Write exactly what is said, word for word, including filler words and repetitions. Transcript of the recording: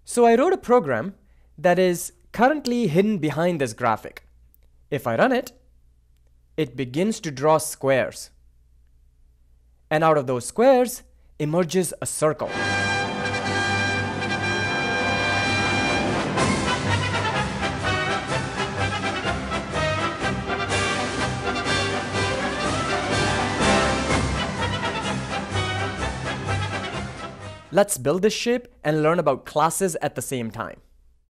So I wrote a program that is currently hidden behind this graphic. If I run it, it begins to draw squares. And out of those squares emerges a circle. Let's build this shape and learn about classes at the same time.